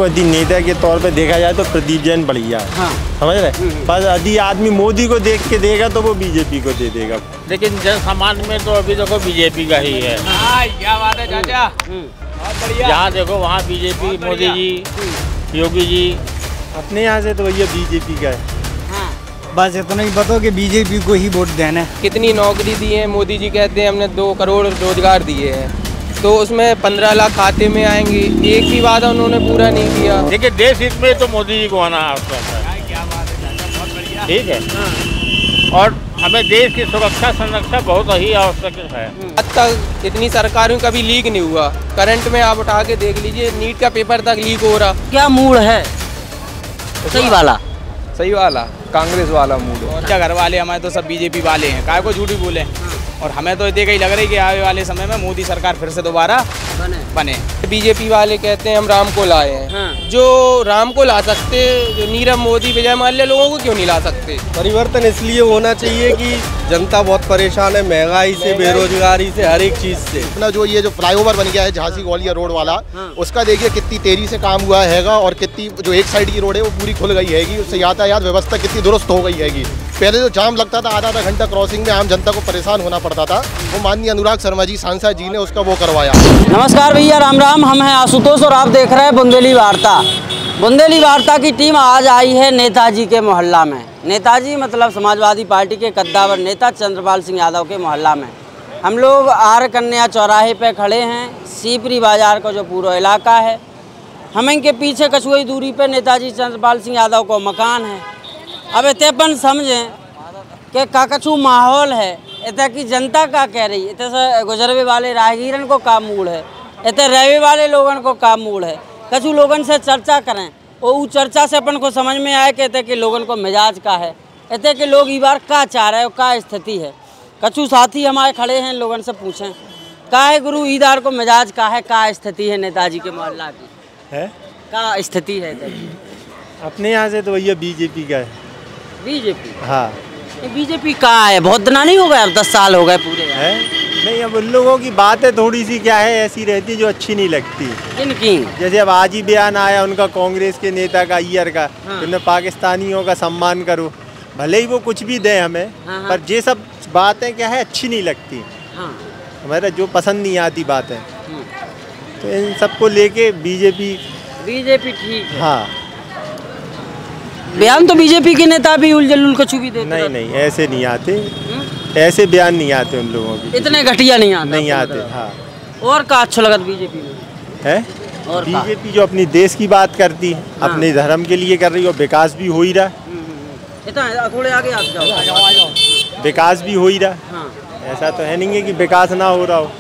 तो यदि नेता के तौर पे देखा जाए तो प्रदीप जैन बढ़िया है। हाँ। समझ रहे, बस यदि आदमी मोदी को देख के देगा तो वो बीजेपी को दे देगा। लेकिन जन समाज में तो अभी देखो बीजेपी का ही है। क्या बात है चाचा, बहुत बढ़िया। जहाँ देखो वहाँ बीजेपी, मोदी जी, योगी जी। अपने यहाँ से तो भैया बीजेपी का है। बस इतना ही बताओ कि बीजेपी को ही वोट देना है। कितनी नौकरी दी है, मोदी जी कहते हैं हमने 2 करोड़ रोजगार दिए हैं, तो उसमें 15 लाख खाते में आएंगे। एक भी वादा उन्होंने पूरा नहीं किया। देखिए देश हित में तो मोदी जी को आना आवश्यक है। क्या बात है चाचा, बहुत बढ़िया। ठीक है, और हमें देश की सुरक्षा संरक्षा बहुत ही आवश्यक है। आज तक इतनी सरकारों का भी लीक नहीं हुआ। करंट में आप उठा के देख लीजिए, नीट का पेपर तक लीक हो रहा। क्या मूड है सही वाला? सही वाला, कांग्रेस वाला मूड है। क्या घर वाले हमारे तो सब बीजेपी वाले हैं, काय को झूठ भी बोले। और हमें तो ये ही लग रही है कि आने वाले समय में मोदी सरकार फिर से दोबारा बने। बीजेपी वाले कहते हैं हम राम को लाए हैं। हाँ। जो राम को ला सकते, जो नीरव मोदी, विजय माल्या लोगों को क्यों नहीं ला सकते? परिवर्तन इसलिए होना चाहिए कि जनता बहुत परेशान है, महंगाई से, बेरोजगारी से, हर एक चीज से। अपना जो ये जो फ्लाईओवर बन गया है झांसी ग्वालियर रोड वाला, उसका देखिए कितनी तेजी से काम हुआ हैगा और कितनी जो एक साइड की रोड है वो पूरी खुल गई हैगी। उससे यातायात व्यवस्था कितनी दुरुस्त हो गई हैगी। पहले जो जाम लगता था आधा घंटा क्रॉसिंग में, आम जनता को परेशान होना पड़ता था, वो माननीय अनुराग शर्मा जी सांसद जी ने उसका वो करवाया। नमस्कार भैया, राम राम। हम हैं आशुतोष और आप देख रहे हैं बुंदेली वार्ता। बुंदेली वार्ता की टीम आज आई है नेताजी के मोहल्ला में। नेताजी मतलब समाजवादी पार्टी के कद्दावर नेता चंद्रपाल सिंह यादव के मोहल्ला में। हम लोग आर कन्या चौराहे पे खड़े हैं। सीपरी बाजार का जो पूरा इलाका है, हम इनके पीछे कछुई दूरी पे नेताजी चंद्रपाल सिंह यादव को मकान है। अब इतने समझें कि का कछु माहौल है, इतना की जनता का कह रही है, इतने गुजरवे वाले राहगीरन को का मूड है, इतने रहने वाले लोगन को का मूड है। कछु लोगन से चर्चा करें और उस चर्चा से अपन को समझ में आए कहते कि लोगन को मिजाज का है, इतने के लोग इस बार का चाह रहे हो, का स्थिति है। कछु साथी हमारे खड़े हैं, लोगन से पूछें का है गुरु ईदार को मिजाज का है, का स्थिति है नेताजी के मोहल्ला की है, का स्थिति है? अपने यहाँ से तो भैया बीजेपी का है। बीजेपी? हाँ। बीजेपी कहाँ है? बहुत दिना नहीं हो गए, अब 10 साल हो गए पूरे है। नहीं, अब उन लोगों की बातें थोड़ी सी क्या है ऐसी रहती जो अच्छी नहीं लगती। किनकी? जैसे अब आज ही बयान आया उनका कांग्रेस के नेता का ईयर का, उन्हें पाकिस्तानियों का सम्मान करो। भले ही वो कुछ भी दे हमें, पर ये सब बातें क्या है अच्छी नहीं लगती। हमारा जो पसंद नहीं आती बातें, तो इन सबको लेके बीजेपी ठीक है। हाँ, बयान तो बीजेपी के नेता भी उलझुल कछु भी देते। नहीं ऐसे नहीं आते, ऐसे बयान नहीं आते उन लोगों के, इतने घटिया नहीं आते। हाँ। और का अच्छा लगा बीजेपी में है? और बीजेपी जो अपनी देश की बात करती है, अपने धर्म के लिए कर रही है, विकास भी हो ही रहा। इतना थोड़े आगे आप जाओ। विकास भी हो ही रहा। ऐसा तो है नहीं है कि विकास ना हो रहा हो,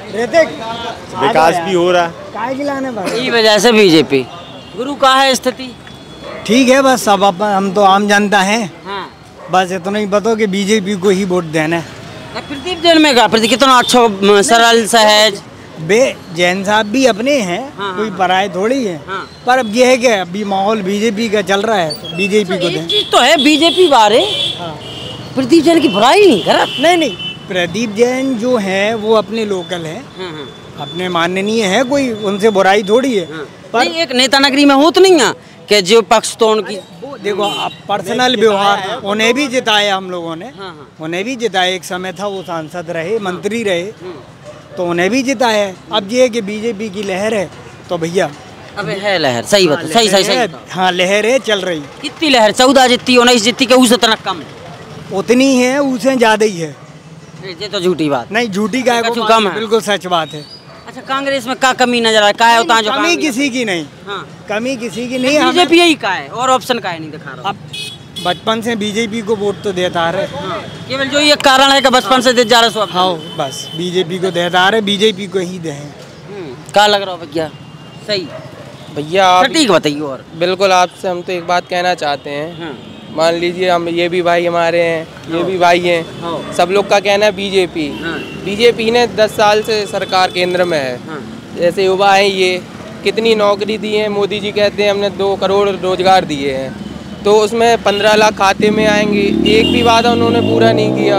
विकास भी हो रहा। इस वजह से बीजेपी गुरु का है स्थिति ठीक है, बस अब हम तो आम जनता हैं। बस इतना ही बताओ कि बीजेपी को ही वोट देना है। प्रदीप जैन में का प्रति कितना अच्छा, सरल, सहज। जैन साहब भी अपने हैं, कोई पराये थोड़ी है। पर अब ये है कि अभी माहौल बीजेपी का चल रहा है, तो बीजेपी को दें। चीज तो है बीजेपी बारे, प्रदीप जैन की बुराई नहीं करा। नहीं, प्रदीप जैन जो है वो अपने लोकल है, अपने माननीय है, कोई उनसे बुराई थोड़ी है। पर एक नेता नगरी में हो तो नहीं है कि जो पक्ष तो उनकी देखो पर्सनल व्यवहार, उन्हें भी जिताया हम लोगों ने, उन्हें भी जिताया। एक समय था वो सांसद रहे, मंत्री रहे, तो उन्हें भी जिताया। अब ये है कि बीजेपी की लहर है, तो भैया अबे है लहर। सही बात, सही। हाँ, लहर है, चल रही। कितनी लहर? 14 जितती, 19 जितती के उससे इतना कम? उतनी है, उससे ज्यादा ही है। ये तो झूठी बात। नहीं, झूठी का कम है, बिल्कुल सच बात है। अच्छा, कांग्रेस में का कमी नजर आए? का है होता है जो कमी किसी की नहीं। कमी किसी की नहीं, बीजेपी यही का है, और ऑप्शन का है नहीं दिखा रहा। अब बचपन से बीजेपी को वोट तो देता रहे, केवल जो ये कारण है कि बचपन से दे जा रहे। हाँ, बस बीजेपी को देता रहे, बीजेपी को ही दे। क्या लग रहा है भैया? सही भैया आप ठीक बताइए। और बिल्कुल आपसे हम तो एक बात कहना चाहते हैं। मान लीजिए हम ये भी भाई हमारे हैं, ये भी भाई हैं, सब लोग का कहना है बीजेपी ने 10 साल से सरकार केंद्र में है। जैसे युवा हैं, ये कितनी नौकरी दी है, मोदी जी कहते हैं हमने 2 करोड़ रोजगार दिए हैं, तो उसमें 15 लाख खाते में आएंगे। एक भी वादा उन्होंने पूरा नहीं किया,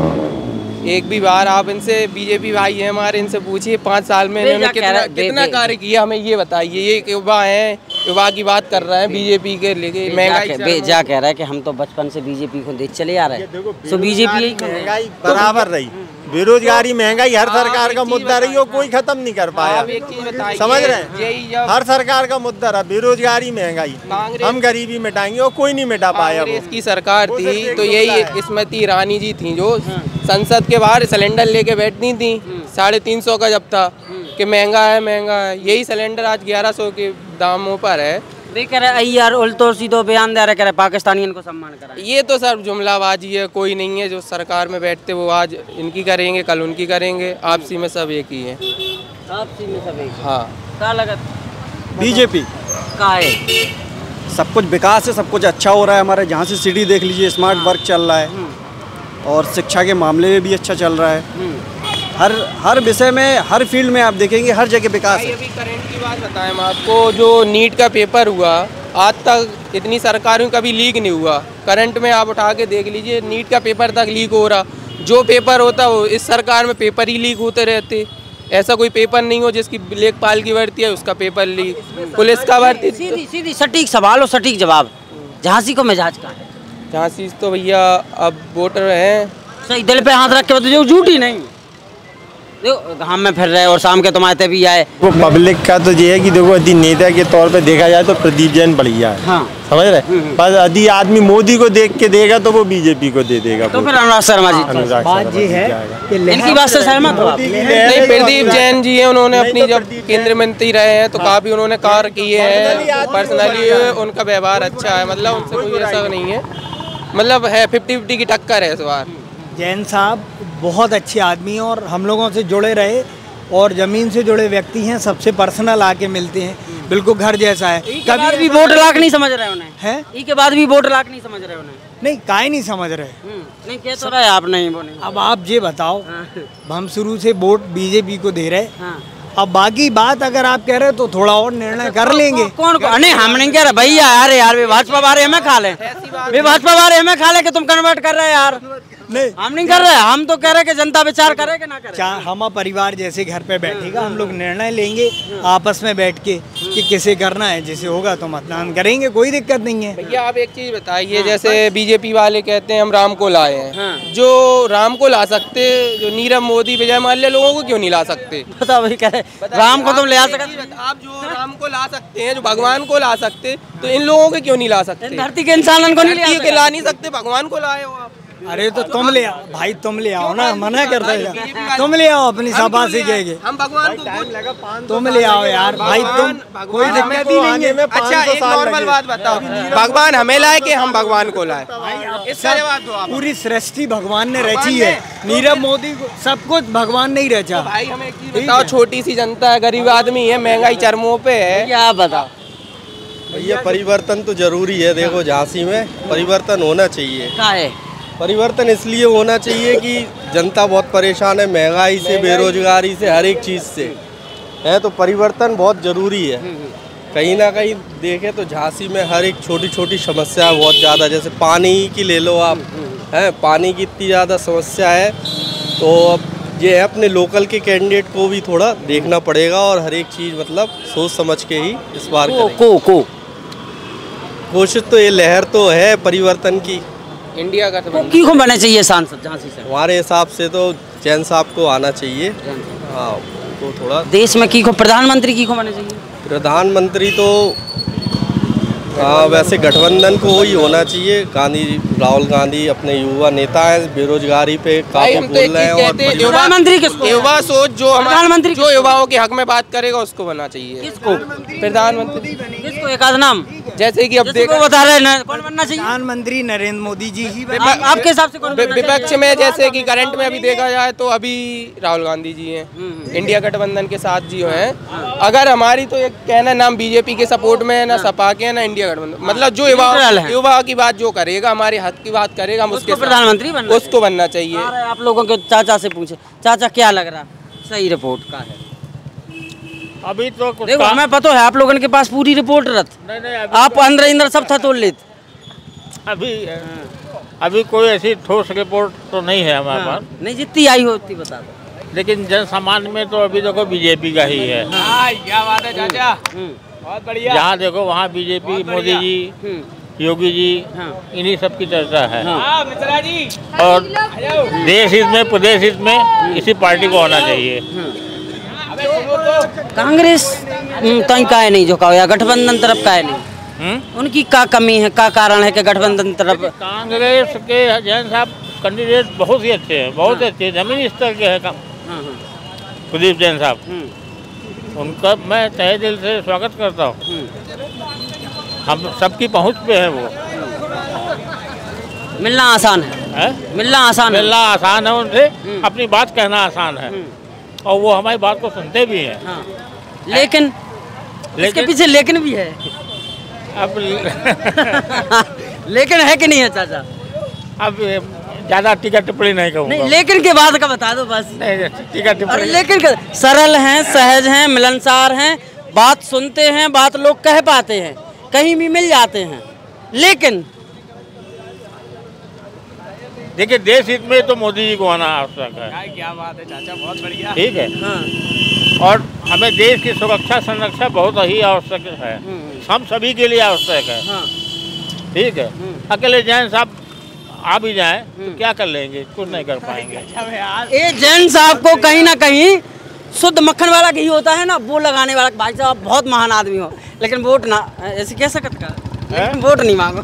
एक भी बार। आप इनसे, बीजेपी भाई हैं हमारे, इनसे पूछिए 5 साल में इन्होंने कितना कार्य किया, हमें ये बताइए। ये युवा हैं, युवा की बात कर रहे हैं बीजेपी के लेके महंगाई जा कह रहा है कि हम तो बचपन से बीजेपी को देख चले आ रहे हैं, तो बीजेपी महंगाई बराबर रही, बेरोजगारी महंगाई हर सरकार का मुद्दा रही हो, कोई खत्म नहीं कर पाया। समझ रहे हैं, हर सरकार का मुद्दा रहा बेरोजगारी महंगाई, हम गरीबी मिटाएंगे और कोई नहीं मिटा पाया। इसकी सरकार थी तो यही स्मृति ईरानी जी थी जो संसद के बाहर सिलेंडर लेके बैठती थी 350 का जब था कि महंगा है महंगा है, यही सिलेंडर आज 1100 के दामों पर है। कह रहे यार उल्टो सीधो बयान दे रहे, कह रहे पाकिस्तानियों को सम्मान करा। ये तो सर जुमलाबाजी है, कोई नहीं है जो सरकार में बैठते वो आज इनकी करेंगे कल उनकी करेंगे, आपसी में सब एक ही है। आपसी में सब एक? हाँ। क्या लगा बीजेपी का है? सब कुछ विकास है, सब कुछ अच्छा हो रहा है हमारे। जहाँ से सिटी देख लीजिए, स्मार्ट वर्क चल रहा है और शिक्षा के मामले में भी अच्छा चल रहा है। हर विषय में, हर फील्ड में आप देखेंगे हर जगह विकास है। अभी करंट की बात बताएं मैं आपको, जो नीट का पेपर हुआ आज तक इतनी सरकारों कभी लीक नहीं हुआ। करंट में आप उठा के देख लीजिए, नीट का पेपर तक लीक हो रहा, जो पेपर होता वो इस सरकार में पेपर ही लीक होते रहते। ऐसा कोई पेपर नहीं हो जिसकी लेखपाल की भर्ती है उसका पेपर लीक, पुलिस का भर्ती। सीधी सटीक सवाल और सटीक जवाब, झांसी को मिजाज का है? झांसी तो भैया अब वोटर हैं, सही दिल पे हाथ रख के बताओ, झूठी नहीं। देखो हम में फिर रहे और शाम के तुम्हारे भी आए। वो पब्लिक का तो ये है कि देखो यदि नेता के तौर पे देखा जाए तो प्रदीप जैन बढ़िया है। हाँ। समझ रहे, बस यदि आदमी मोदी को देख के देगा तो वो बीजेपी को दे देगा। तो फिर अनुराग शर्मा जी, बात ये है कि इनकी बात से सहमत हो? नहीं, प्रदीप जैन जी है, उन्होंने अपनी जब केंद्रीय मंत्री रहे हैं तो काफी उन्होंने कार्य किए हैं, पर्सनली उनका व्यवहार अच्छा है, मतलब उनसे कोई ऐसा नहीं है, मतलब है 50-50 की टक्कर है इस बार। जैन साहब बहुत अच्छे आदमी हैं और हम लोगों से जुड़े रहे और ज़मीन से जुड़े व्यक्ति हैं, सबसे पर्सनल आके मिलते हैं, बिल्कुल घर जैसा है। कभी भी वोट लाख नहीं समझ रहे उन्हें हैं, के बाद भी वोट लाख नहीं समझ रहे उन्हें? नहीं, काहे नहीं समझ रहे? नहीं कह तो रहे आप, नहीं वो नहीं। अब आप ये बताओ, हम शुरू से वोट बीजेपी को दे रहे, हाँ। अब बाकी बात अगर आप कह रहे हो तो थोड़ा और निर्णय कर लेंगे। कौन नहीं, हम नहीं कह रहे भैया, यार वे भाजपा बारे हमें खा ले, वे भाजपा बारे हमें खा ले कि तुम कन्वर्ट कर रहे यार। नहीं, हम नहीं कर रहे, हम तो कह रहे कि जनता विचार करे कि ना करे। हम परिवार जैसे घर पे बैठेगा, हम लोग निर्णय लेंगे आपस में बैठ के कि किसे करना है, जैसे होगा तो मतदान करेंगे, कोई दिक्कत नहीं है। भैया आप एक चीज बताइए, जैसे बीजेपी वाले कहते हैं हम राम को लाए हैं, जो राम को ला सकते, जो नीरव मोदी विजय माल्या लोगों को क्यों नहीं ला सकते? बताओ भाई, कह रहे राम को तुम ले आ सकते, आप जो राम को ला सकते हैं, जो भगवान को ला सकते, तो इन लोगों को क्यों नहीं ला सकते? धरती के इंसानों को नहीं ला नहीं सकते, भगवान को लाए हो आप। अरे तो तुम ले आओ भाई, तुम ले आओ ना, मना करता है, तुम ले आओ अपनी सभा से कहेंगे, हम भगवान को तुम ले आओ यार भाई, तुम कोई दिक्कत ही नहीं है। अच्छा एक नॉर्मल बात बताओ, भगवान हमें लाए कि हम भगवान को लाए? इसका जवाब दो आप। पूरी सृष्टि भगवान ने रची है, नीरव मोदी को सब कुछ भगवान नहीं रचा। भाई हमें एक चीज बताओ, छोटी सी जनता है, गरीब आदमी है, महंगाई चरमों पे है, क्या बताओ भैया? परिवर्तन तो जरूरी है, देखो झांसी में परिवर्तन होना चाहिए। क्या है परिवर्तन इसलिए होना चाहिए कि जनता बहुत परेशान है, महंगाई से, बेरोजगारी से, हर एक चीज़ से है, तो परिवर्तन बहुत ज़रूरी है। कहीं ना कहीं देखें तो झांसी में हर एक छोटी छोटी समस्या है बहुत ज़्यादा, जैसे पानी की ले लो आप, हैं पानी की इतनी ज़्यादा समस्या है, तो अब ये है अपने लोकल के कैंडिडेट को भी थोड़ा देखना पड़ेगा और हर एक चीज़ मतलब सोच समझ के ही इस बार कोशिश तो ये लहर तो है परिवर्तन की, इंडिया का की को बने चाहिए सांसद झांसी से? हमारे हिसाब से तो जैन साहब को आना चाहिए। हाँ, तो थोड़ा देश में की को प्रधानमंत्री की को बने चाहिए? प्रधानमंत्री तो वैसे गठबंधन को ही होना चाहिए। राहुल गांधी अपने युवा नेता है, बेरोजगारी पे काफी बोल रहे हैं और प्रधानमंत्री किसको? युवा सोच जो प्रधानमंत्री जो युवाओं के हक में बात करेगा उसको बनना चाहिए। किसको? प्रधानमंत्री किसको? एक आध नाम जैसे कि अब देखो बता रहे हैं कौन बनना चाहिए? प्रधानमंत्री नरेंद्र मोदी जी ही। आपके हिसाब से कौन? विपक्ष में जैसे कि करंट में अभी देखा जाए तो अभी राहुल गांधी जी हैं, इंडिया गठबंधन के साथ जी हैं। अगर हमारी तो एक कहना नाम बीजेपी के सपोर्ट में है, ना सपा के, ना इंडिया गठबंधन, मतलब जो युवा की बात जो करेगा, हमारे हक की बात करेगा, हम उसके प्रधानमंत्री उसको बनना चाहिए। आप लोगों के चाचा से पूछे, चाचा क्या लग रहा सही रिपोर्ट का है? अभी तो देखो हमें पता है आप लोगों के पास पूरी रिपोर्ट रथ, आप अंदर सब था तोड़ लेते। अभी कोई ऐसी ठोस रिपोर्ट तो नहीं है हमारे पास, नहीं जितनी आई हो उतनी बता दो। लेकिन जन सामान्य में तो अभी देखो बीजेपी का ही है। क्या बात है चाचा? बहुत बढ़िया। जहाँ देखो वहाँ बीजेपी, मोदी जी, योगी जी, इन्हीं सब की चर्चा है। मिश्रा जी। और देश हित में, प्रदेश हित में इसी पार्टी को होना चाहिए। कांग्रेस तई का है नहीं झुकाओ या गठबंधन तरफ का है नहीं, उनकी क्या कमी है, क्या कारण है कि गठबंधन तरफ? कांग्रेस के जैन साहब कैंडिडेट बहुत ही अच्छे हैं, बहुत अच्छे, जमीनी स्तर के हैं। प्रदीप जैन साहब, उनका मैं तहे दिल से स्वागत करता हूँ। हम सबकी पहुँच पे है वो। मिलना आसान है, मिलना आसान है उनसे, अपनी बात कहना आसान है और वो हमारी बात को सुनते भी हैं। लेकिन इसके पीछे लेकिन भी है। अब लेकिन है कि नहीं है चाचा? अब ज्यादा टीका टिप्पणी नहीं कहूँगा। नहीं, लेकिन के बाद का बता दो बस। टीका टिप्पणी। लेकिन सरल हैं, सहज हैं, मिलनसार हैं, बात सुनते हैं, बात लोग कह पाते हैं, कहीं भी मिल जाते हैं। लेकिन देखिए, देश हित में तो मोदी जी को आना आवश्यक है। क्या बात है चाचा, बहुत बढ़िया। ठीक है। और हमें देश की सुरक्षा संरक्षा बहुत ही आवश्यक है, हम सभी के लिए आवश्यक है। ठीक है। अकेले जैन साहब आ भी जाए तो क्या कर लेंगे, कुछ नहीं कर पाएंगे। ये जैन साहब को कहीं ना कहीं शुद्ध मक्खन वाला घी होता है ना, वो लगाने वाला। भाई साहब बहुत महान आदमी हो, लेकिन वोट ना ऐसे कह सकता है, वोट नहीं मांगो।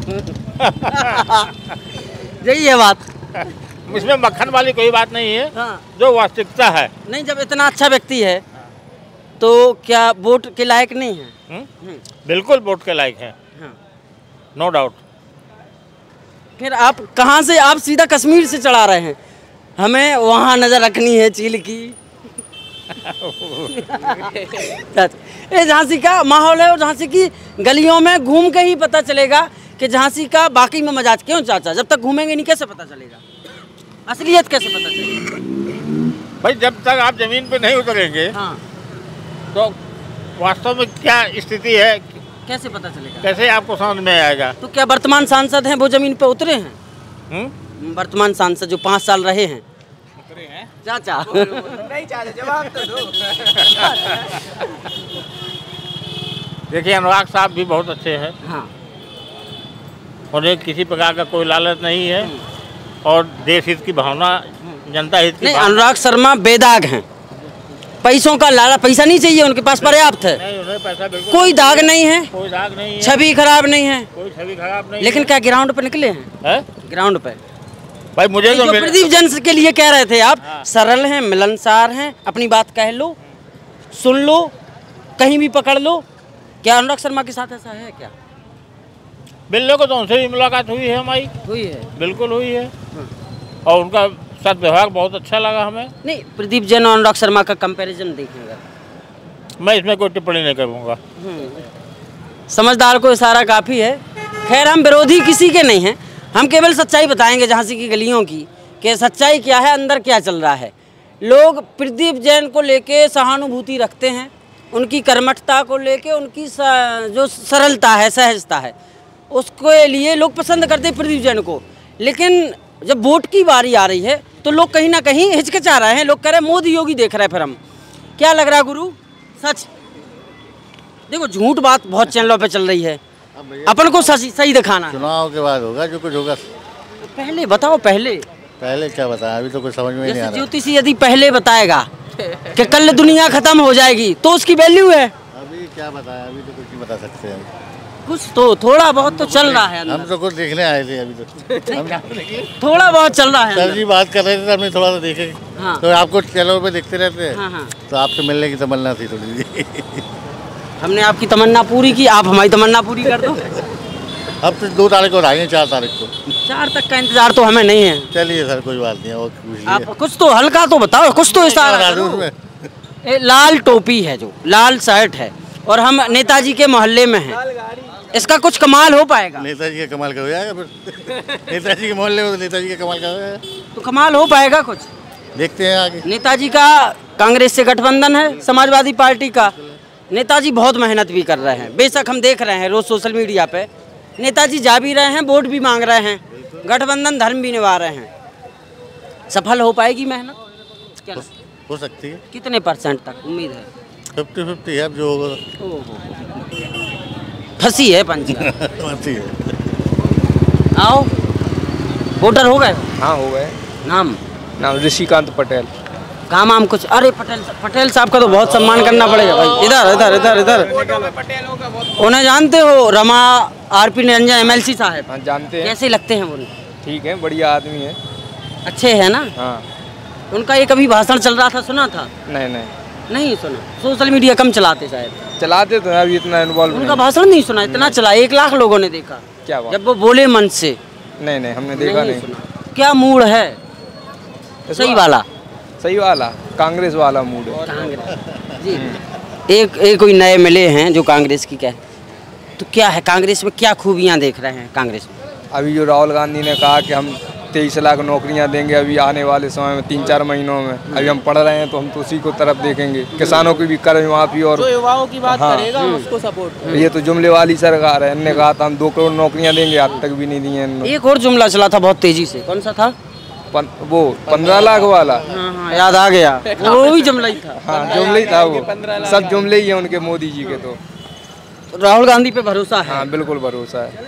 यही है बात। इसमें मक्खन वाली कोई बात नहीं है। जो वास्तविकता है। नहीं, जब इतना अच्छा व्यक्ति है तो क्या वोट के लायक नहीं है? बिल्कुल वोट के लायक है, नो डाउट। फिर आप कहाँ से, आप सीधा कश्मीर से चढ़ा रहे हैं, हमें वहाँ नजर रखनी है चील की। ये झांसी का माहौल है और झांसी की गलियों में घूम के ही पता चलेगा कि झांसी का बाकी में मजाज। क्यों चाचा? जब तक घूमेंगे नहीं कैसे पता चलेगा, असलियत कैसे पता चलेगा? भाई जब तक आप जमीन पे नहीं उतरेंगे तो वास्तव में क्या स्थिति है कैसे पता चलेगा? कैसे आपको समझ में आएगा? तो क्या वर्तमान सांसद हैं वो जमीन पे उतरे हैं? वर्तमान सांसद जो 5 साल रहे हैं उतरे हैं चाचा? नहीं चाचा, जवाब तो दो। देखिए, अनुराग साहब भी बहुत अच्छे हैं। उन्हें किसी प्रकार का कोई लालच नहीं है और देश हित की भावना, जनता हित की। नहीं, अनुराग शर्मा बेदाग हैं, पैसों का लाला, पैसा नहीं चाहिए उनके पास, पर्याप्त है। नहीं, उन्हें पैसा बिल्कुल कोई दाग नहीं है, कोई दाग नहीं है, छवि खराब नहीं है, कोई छवि खराब नहीं। लेकिन क्या ग्राउंड पे निकले हैं? ग्राउंड पे भाई मुझे तो प्रदीप जैन के लिए कह रहे थे आप, सरल हैं, मिलनसार हैं, अपनी बात कह लो, सुन लो, कहीं भी पकड़ लो। क्या अनुराग शर्मा के साथ ऐसा है क्या? मिलने को तो उनसे भी मुलाकात हुई है हमारी। हुई है? बिल्कुल हुई है। और उनका सद्व्यवहार बहुत अच्छा लगा हमें। नहीं, प्रदीप जैन और अनुराग शर्मा का कंपैरिजन देखेंगे, मैं इसमें कोई टिप्पणी नहीं करूँगा। समझदार को इशारा काफ़ी है। खैर, हम विरोधी किसी के नहीं हैं, हम केवल सच्चाई बताएंगे झांसी की गलियों की, कि सच्चाई क्या है, अंदर क्या चल रहा है। लोग प्रदीप जैन को लेके सहानुभूति रखते हैं, उनकी कर्मठता को लेके, उनकी जो सरलता है, सहजता है, उसके लिए लोग पसंद करते हैं प्रदीप जैन को। लेकिन जब वोट की बारी आ रही है तो लोग कहीं ना कहीं हिचकिचा रहे हैं। लोग कह रहे हैं मोदी योगी देख रहे हैं। फिर हम क्या लग रहा है गुरु? सच देखो, झूठ बात बहुत चैनलों पे चल रही है, अपन को सही दिखाना। चुनाव के बाद होगा जो कुछ होगा। पहले बताओ, पहले क्या बताया, अभी तो कुछ समझ में नहीं आ रहा। ज्योतिषी यदि पहले बताएगा कि कल दुनिया खत्म हो जाएगी तो उसकी वैल्यू है। अभी क्या बताया, अभी तो कुछ नहीं बता सकते हैं। कुछ तो थोड़ा बहुत तो चल रहा है। हम तो कुछ देखने आए थे, अभी तो थोड़ा बहुत चल रहा है। सर जी बात कर रहे थे, हमने थोड़ा सा देखे। तो आपको चैनल पे देखते रहते हैं, तो आपसे मिलने की तमन्ना थी थोड़ी सी। हमने आपकी तमन्ना पूरी की, आप हमारी तमन्ना पूरी कर दो। अब तो 2 तारीख को आएंगे, 4 तारीख को। 4 तक का इंतजार तो हमें नहीं है। चलिए सर, कोई बात नहीं, और आप कुछ तो हल्का तो बताओ, कुछ तो इशारा करो। लाल टोपी है, जो लाल शर्ट है, और हम नेताजी के मोहल्ले में हैं, इसका कुछ कमाल हो पाएगा? नेताजी का कमाल हो जाएगा फिर। नेताजी के मोहल्ले में तो नेताजी का कमाल हो जाएगा, तो कमाल हो पाएगा कुछ? देखते हैं आगे। नेताजी का कांग्रेस से गठबंधन है, समाजवादी पार्टी का। नेताजी बहुत मेहनत भी कर रहे हैं, बेशक हम देख रहे हैं रोज सोशल मीडिया पे, नेताजी जा भी रहे हैं, वोट भी मांग रहे हैं, गठबंधन धर्म भी निभा रहे हैं। सफल हो पाएगी मेहनत? क्या हो सकती है। कितने % तक उम्मीद है? 50-50 है, अब जो होगा। फंसी है पंचायत। फंसी है। आओ, वोटर हो गए? हाँ हो गए। नाम? नाम ऋषिकांत पटेल। काम आम कुछ? अरे पटेल साहब का तो बहुत सम्मान करना पड़ेगा भाई। इधर इधर इधर इधर। उन्हें जानते हो? रमा आरपी निरंजन एमएलसी साहब। हाँ जानते हैं। कैसे लगते हैं वो? ठीक है, बढ़िया आदमी है। अच्छे है ना? हाँ। उनका ये कभी भाषण चल रहा था, सुना था? नहीं सुना। सोशल मीडिया कम चलाते शायद। चलाते तो अभी इतना इन्वॉल्व। उनका भाषण नहीं सुना? इतना चला, 1 लाख लोगों ने देखा। क्या बात? जब वो बोले मन से। नहीं हमने देखा नहीं। क्या मूड है? सही वाला? सही वाला, कांग्रेस वाला मूड है। कांग्रेस जी। एक कोई नए मिले हैं जो कांग्रेस की, क्या तो क्या है कांग्रेस में, क्या खूबियां देख रहे हैं कांग्रेस में? अभी जो राहुल गांधी ने कहा कि हम 23 लाख नौकरियां देंगे अभी आने वाले समय में 3-4 महीनों में। अभी हम पढ़ रहे हैं तो हम तो उसी को तरफ देखेंगे। किसानों की भी कर्ज माफी और युवाओं की बात करेगा उसको सपोर्ट। ये तो जुमले वाली सरकार है। इन्होंने कहा था हम 2 करोड़ नौकरियां देंगे, आज तक भी नहीं दी है। एक और जुमला चला था बहुत तेजी से, कौन सा था? वो 15 लाख वाला। हाँ, याद आ गया। वो भी जुमला ही था। हाँ जुमले ही था वो। सब जुमले ही है उनके, मोदी जी के। तो राहुल गांधी पे भरोसा है? हाँ बिल्कुल भरोसा है।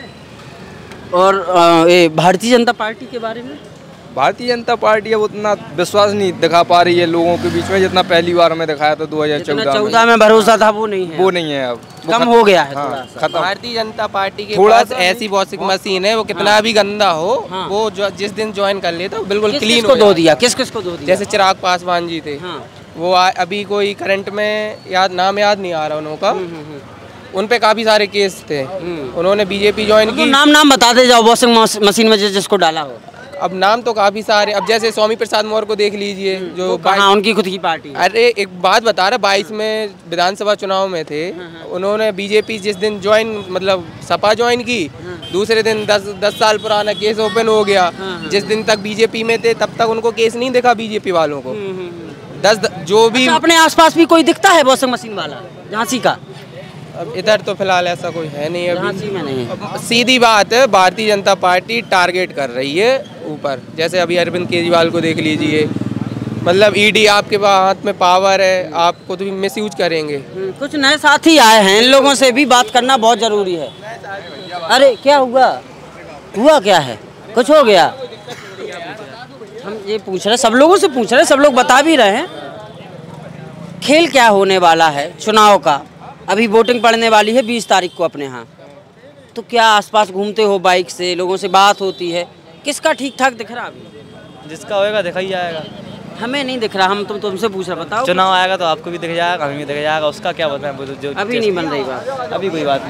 और ये भारतीय जनता पार्टी के बारे में? भारतीय जनता पार्टी अब उतना विश्वास नहीं दिखा पा रही है लोगों के बीच में जितना पहली बार में दिखाया था 2014 में भरोसा था, वो नहीं है। वो नहीं है, अब कम हो गया है। हाँ, खत्म। भारतीय जनता पार्टी के थोड़ा ऐसी वॉशिंग मशीन है, वो कितना भी गंदा हो वो जिस दिन ज्वाइन कर लेता वो बिल्कुल क्लीन हो दिया। किस को दो दिया? जैसे चिराग पासवान जी थे, वो अभी कोई करंट में नाम याद नहीं आ रहा उनका, उन पे काफी सारे केस थे। उन्होंने बीजेपी ज्वाइन की। नाम बता दे जाओ वॉशिंग मशीन में जिसको डाला हो। अब नाम तो काफी सारे, अब जैसे स्वामी प्रसाद मौर्य को देख लीजिए जो उनकी खुद की पार्टी। अरे एक बात बता रहा, 22 में विधानसभा चुनाव में थे, उन्होंने बीजेपी जिस दिन ज्वाइन मतलब सपा ज्वाइन की, दूसरे दिन 10 साल पुराना केस ओपन हो गया। जिस दिन तक बीजेपी में थे तब तक उनको केस नहीं दिखा बीजेपी वालों को। 10 जो भी अपने आसपास भी कोई दिखता है वॉशिंग मशीन वाला झांसी का? अब इधर तो फिलहाल ऐसा कोई है नहीं अभी। झांसी में नहीं। सीधी बात है, भारतीय जनता पार्टी टारगेट कर रही है ऊपर। जैसे अभी अरविंद केजरीवाल को देख लीजिए, मतलब ईडी आपके हाथ में पावर है, आपको तो भी मिस यूज करेंगे। कुछ नए साथी आए हैं, इन लोगों से भी बात करना बहुत जरूरी है। अरे क्या हुआ क्या है? कुछ हो गया? हम ये पूछ रहे, सब लोगों से पूछ रहे, सब लोग बता भी रहे हैं। खेल क्या होने वाला है चुनाव का? अभी वोटिंग पड़ने वाली है 20 तारीख को अपने यहाँ। तो क्या आसपास घूमते हो बाइक से, लोगों से बात होती है, किसका ठीक ठाक दिख रहा? अभी जिसका होएगा दिखा ही जाएगा। हमें नहीं दिख रहा, हम तुमसे पूछ रहे, बताओ। चुनाव आएगा तो आपको भी दिख जाएगा, हमें भी दिख जाएगा, उसका क्या बताएं? अभी नहीं बन रही बात, अभी कोई बात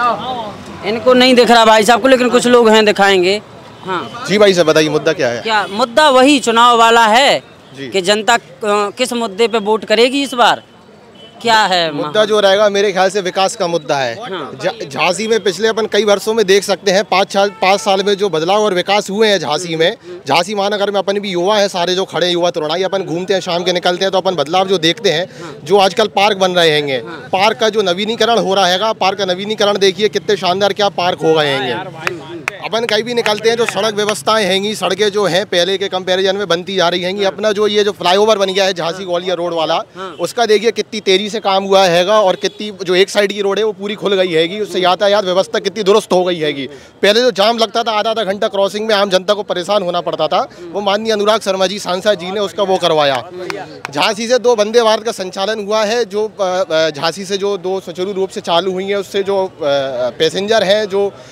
नहीं। इनको नहीं दिख रहा भाई साहब को, लेकिन कुछ लोग हैं दिखाएंगे। हाँ जी भाई साहब बताइए, मुद्दा क्या है? क्या मुद्दा? वही चुनाव वाला है कि जनता किस मुद्दे पे वोट करेगी इस बार, क्या है मुद्दा? जो रहेगा मेरे ख्याल से विकास का मुद्दा है। झांसी में पिछले अपन कई वर्षों में देख सकते हैं, 5 साल में जो बदलाव और विकास हुए हैं झांसी में। झांसी महानगर में अपन भी युवा है, सारे जो खड़े युवा तरुणाई, अपन घूमते हैं, शाम के निकलते हैं तो अपन बदलाव जो देखते हैं, जो आजकल पार्क बन रहे हैं, पार्क का जो नवीनीकरण हो रहा है, पार्क का नवीनीकरण देखिए कितने शानदार क्या पार्क हो गए हैं। अपन कहीं भी निकलते हैं जो सड़क व्यवस्थाएं हैंगी, सड़कें जो हैं पहले के कंपैरिजन में बनती जा रही हैंगी। अपना जो ये जो फ्लाईओवर बन गया है झांसी ग्वालियर रोड वाला, उसका देखिए कितनी तेजी से काम हुआ हैगा, और कितनी जो एक साइड की रोड है वो पूरी खुल गई हैगी, उससे यातायात व्यवस्था कितनी दुरुस्त हो गई हैगी। पहले जो जाम लगता था आधा घंटा क्रॉसिंग में, आम जनता को परेशान होना पड़ता था, वो माननीय अनुराग शर्मा जी सांसद जी ने उसका वो करवाया। झांसी से 2 वंदे भारत का संचालन हुआ है, जो झांसी से जो 2 सुचारू रूप से चालू हुई है, उससे जो पैसेंजर हैं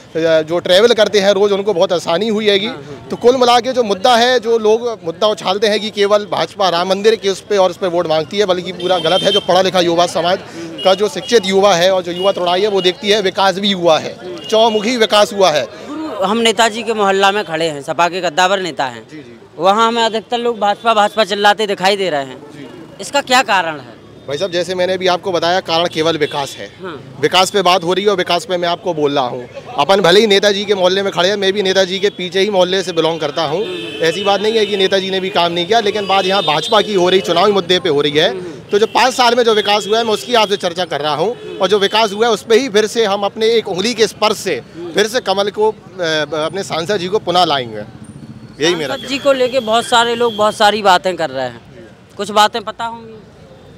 जो ट्रैवल करते हैं रोज़, उनको बहुत आसानी हुई हैगी। तो कुल मिला के जो मुद्दा है, जो लोग मुद्दा उछालते हैं कि केवल भाजपा राम मंदिर के उस पर वोट मांगती है, बल्कि पूरा गलत है। जो पढ़ा लिखा युवा समाज का जो शिक्षित युवा है और जो युवा तरुणाई है, वो देखती है विकास भी हुआ है, चौमुखी विकास हुआ है। हम नेताजी के मोहल्ला में खड़े हैं, सपा के कद्दावर नेता हैं, वहाँ हमें अधिकतर लोग भाजपा चिल्लाते दिखाई दे रहे हैं। इसका क्या कारण है भाई साहब? जैसे मैंने भी आपको बताया, कारण केवल विकास है। विकास पे बात हो रही है और विकास पे मैं आपको बोल रहा हूँ। अपन भले ही नेताजी के मोहल्ले में खड़े हैं, मैं भी नेताजी के पीछे ही मोहल्ले से बिलोंग करता हूँ। ऐसी बात नहीं है कि नेताजी ने भी काम नहीं किया, लेकिन बात यहाँ भाजपा की हो रही, चुनावी मुद्दे पे हो रही है। तो जो 5 साल में जो विकास हुआ है, मैं उसकी आपसे चर्चा कर रहा हूँ, और जो विकास हुआ है उस पर ही फिर से हम अपने एक उंगली के स्पर्श से फिर से कमल को, अपने सांसद जी को पुनः लाएंगे। यही मेरा जी को लेके बहुत सारे लोग बहुत सारी बातें कर रहे हैं, कुछ बातें पता होंगी?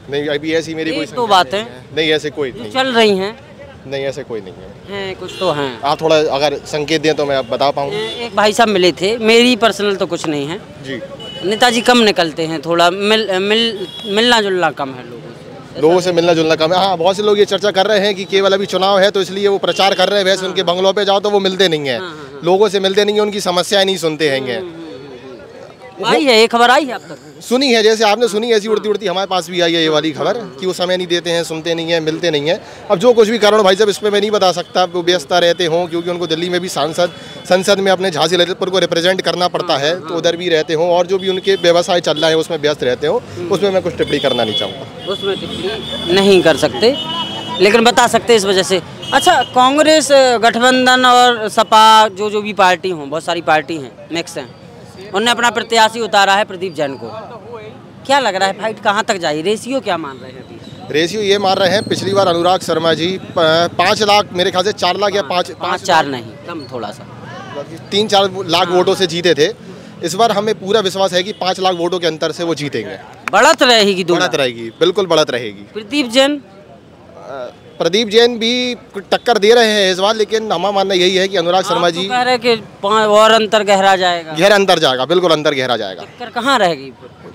नहीं, अभी ऐसी मेरी कोई तो बातें नहीं, ऐसे कोई नहीं चल रही हैं। नहीं, ऐसे कोई नहीं है। कुछ तो हैं। आप थोड़ा अगर संकेत दें तो मैं आप बता पाऊँ। एक भाई साहब मिले थे, मेरी पर्सनल तो कुछ नहीं है जी। नेताजी कम निकलते हैं, थोड़ा मिलना जुलना कम है लोगों से मिलना जुलना कम है। हाँ, बहुत से लोग ये चर्चा कर रहे हैं कि केवल अभी चुनाव है तो इसलिए वो प्रचार कर रहे हैं। वैसे उनके बंगलों पे जाओ तो वो मिलते नहीं है, लोगों से मिलते नहीं है, उनकी समस्याएं नहीं सुनते हैं। आई है ये खबर, आई है आप तक? सुनी है, जैसे आपने सुनी ऐसी उड़ती उड़ती हमारे पास भी आई है ये वाली खबर कि वो समय नहीं देते हैं, सुनते नहीं है, मिलते नहीं है। अब जो कुछ भी कारण भाई साहब इस पर मैं नहीं बता सकता, वो व्यस्त रहते हों क्योंकि उनको दिल्ली में भी संसद में अपने झांसी ललितपुर को रिप्रेजेंट करना पड़ता है, तो उधर भी रहते हों और जो भी उनके व्यवसाय चल रहा है उसमें व्यस्त रहते हों, उसमें मैं कुछ टिप्पणी करना नहीं चाहूँगा। उसमें टिप्पणी नहीं कर सकते, लेकिन बता सकते इस वजह से। अच्छा, कांग्रेस गठबंधन और सपा जो भी पार्टी हों, बहुत सारी पार्टी हैं, मिक्स हैं, उन्होंने अपना प्रत्याशी उतारा है प्रदीप जैन को। क्या लग रहा है फाइट कहाँ तक जाएगी? रेशियो क्या मान रहे हैं अभी? रेशियो ये मान रहे हैं, पिछली बार अनुराग शर्मा जी 5 लाख, मेरे ख्याल से 4 लाख या 5-4 नहीं, कम थोड़ा सा 3-4 लाख वोटों से जीते थे। इस बार हमें पूरा विश्वास है कि 5 लाख वोटों के अंतर से वो जीतेंगे। बढ़त रहेगी, बढ़त रहेगी, बिल्कुल बढ़त रहेगी। प्रदीप जैन भी टक्कर दे रहे हैं इस बार, लेकिन हमारा मानना यही है कि अनुराग शर्मा जी कह रहे हैं कि और अंतर गहरा जाएगा। गहरा अंतर जाएगा, बिल्कुल अंतर गहरा जाएगा। टक्कर कहाँ रहेगी?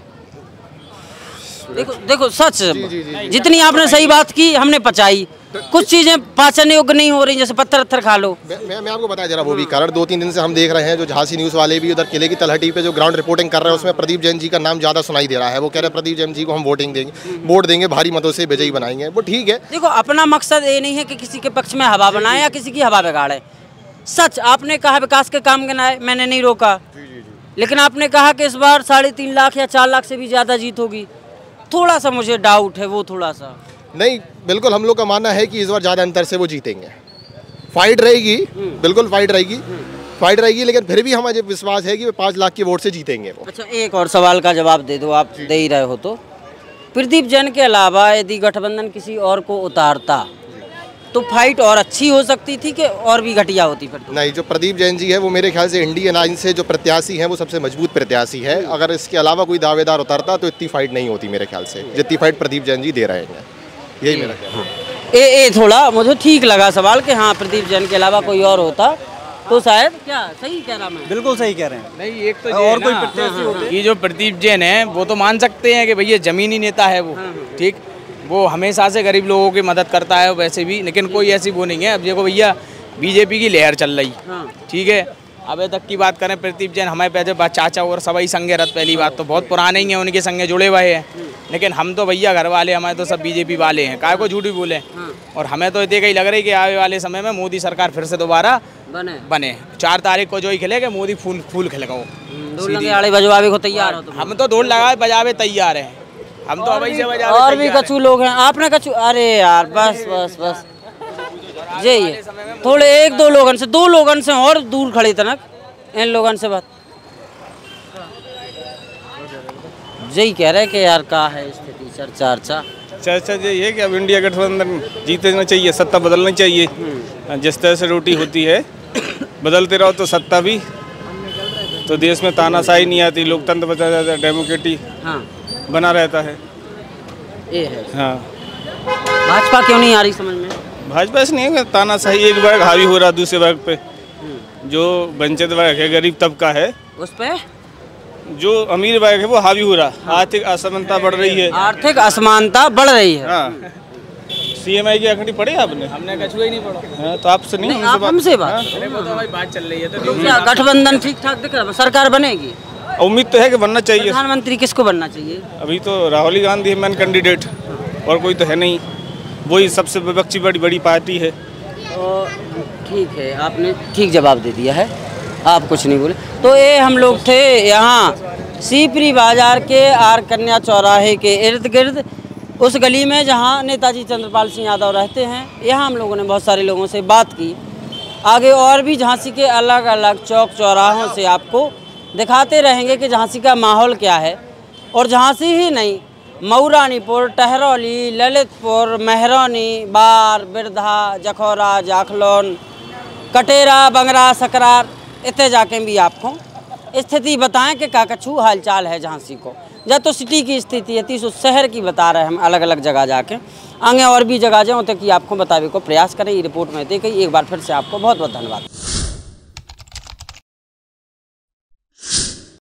देखो सच, जितनी आपने सही बात की हमने पचाई, कुछ चीजें पाचन योग्य नहीं हो रही, जैसे पत्थर खा लो। मैं आपको बताया जरा वो भी कारण 2-3 दिन से हम देख रहे हैं, जो झांसी न्यूज़ वाले भी उधर किले की तलहटी पे जो ग्राउंड रिपोर्टिंग कर रहे हैं उसमें प्रदीप जैन जी का नाम ज़्यादा सुनाई दे रहा है। वो कह रहे हैं प्रदीप जैन जी को हम वोट देंगे, भारी मतों से विजयी बनाएंगे। वो ठीक है। देखो, अपना मकसद ये नहीं है कि किसी के पक्ष में हवा बनाए या किसी की हवा बिगाड़े। सच आपने कहा विकास के काम गिनाए, मैंने नहीं रोका, लेकिन आपने कहा कि इस बार 3.5 लाख या 4 लाख से भी ज़्यादा जीत होगी। थोड़ा सा मुझे डाउट है, वो थोड़ा सा नहीं, बिल्कुल हम लोग का मानना है कि इस बार ज़्यादा अंतर से वो जीतेंगे। फाइट रहेगी, बिल्कुल फाइट रहेगी, लेकिन फिर भी हमारे विश्वास है कि वो 5 लाख के वोट से जीतेंगे वो। अच्छा, एक और सवाल का जवाब दे दो, आप दे ही रहे हो तो। प्रदीप जैन के अलावा यदि गठबंधन किसी और को उतारता तो फाइट और अच्छी हो सकती थी कि और भी घटिया होती? फिर नहीं, जो प्रदीप जैन जी है वो मेरे ख्याल से इंडियन लाइन से जो प्रत्याशी है वो सबसे मजबूत प्रत्याशी है। अगर इसके अलावा कोई दावेदार उतरता तो इतनी फाइट नहीं होती मेरे ख्याल से, जितनी फाइट प्रदीप जैन जी दे रहे हैं। यही मेरा ख्याल है। थोड़ा मुझे ठीक लगा सवाल कि हाँ, प्रदीप जैन के अलावा कोई और होता तो शायद। क्या सही कह रहा मैं? बिल्कुल सही कह रहे हैं। नहीं, एक तो और कोई प्रत्याशी होते, ये जो प्रदीप जैन है वो तो मान सकते हैं कि भैया जमीनी नेता है वो, ठीक, वो हमेशा से गरीब लोगों की मदद करता है वैसे भी, लेकिन कोई ऐसी वो नहीं है। अब देखो भैया, बीजेपी की लहर चल रही, ठीक है। अबे तक की बात करें, प्रदीप जैन हमारे पहले चाचा और सभी संगे रथ, पहली बात तो बहुत पुराने ही हैं, उनके संगे जुड़े हुए हैं, लेकिन हम तो भैया घर वाले हमारे तो सब बीजेपी वाले हैं, काय को झूठ भी बोले। और हमें तो ये ही लग रही है कि आने वाले समय में मोदी सरकार फिर से दोबारा बने। 4 तारीख को जो ही खिलेगा मोदी फूल खिलेगा, वो बजवावे को तैयार हो। हम तो ढोल लगाए बजावे तैयार हैं, हम तो अभी से बजावे। और भी कछु लोग हैं, आपने कछु, अरे यार बस यही है। थोड़े 1-2 लोगन से, 2 लोगन से और दूर खड़े तनक इन लोगन से बात यही कह रहे कि यार का है स्थिति। चर्चा यही है कि अब इंडिया गठबंधन जीतना चाहिए, सत्ता बदलनी चाहिए। जिस तरह से रोटी होती है बदलते रहो तो सत्ता भी, तो देश में तानाशाही नहीं आती, लोकतंत्र बचा जाता है, डेमोक्रेटिक बना रहता है। ये है। हाँ, भाजपा क्यों नहीं आ रही समझ में? भाजपा ऐसे नहीं है, तानाशाही एक वर्ग हावी हो रहा दूसरे वर्ग पे। जो वंचित वर्ग है, गरीब तबका है, उस पे जो अमीर वर्ग है वो हावी हो रहा। आर्थिक असमानता बढ़ रही है, आर्थिक असमानता बढ़ रही है। हाँ। CMI की आंकड़ी पढ़ी आपने? हमने कछुआ ही नहीं पढ़ा। हाँ, तो आपसे नहीं, हमसे बात। वो तो भाई बात चल रही है, तो क्या गठबंधन ठीक ठाक दिख रहा है? सरकार बनेगी? उम्मीद तो है कि बनना चाहिए। प्रधानमंत्री किसको बनना चाहिए? अभी तो राहुल गांधी है मेन कैंडिडेट, और कोई तो है नहीं, वही सबसे विपक्षी बड़ी पार्टी है। ठीक है, आपने ठीक जवाब दे दिया है, आप कुछ नहीं बोले। तो ये हम लोग थे यहाँ सीपरी बाजार के आर कन्या चौराहे के इर्द गिर्द, उस गली में जहाँ नेताजी चंद्रपाल सिंह यादव रहते हैं। यहाँ हम लोगों ने बहुत सारे लोगों से बात की। आगे और भी झांसी के अलग अलग चौक चौराहों से आपको दिखाते रहेंगे कि झांसी का माहौल क्या है। और झांसी ही नहीं, मऊरानीपुर, टहरौली, ललितपुर, मेहरौनी, बार, बिरधा, जखौरा, जाखलौन, कटेरा, बंगरा, सकरार, इतने जाके भी आपको स्थिति बताएं कि का कछु हालचाल है झांसी को। या तो सिटी की स्थिति है, तीसरा शहर की बता रहे हैं हम अलग अलग जगह जाके। आगे और भी जगह जाओ तो कि आपको बतावे को प्रयास करें। ये रिपोर्ट में देखिए, एक बार फिर से आपको बहुत बहुत धन्यवाद।